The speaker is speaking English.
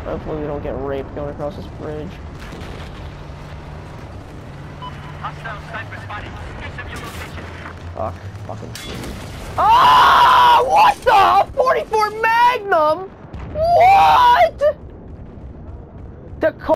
Hopefully we don't get raped going across this bridge. Fuck. Fucking shit. Ah! What the? 44 Magnum? What? The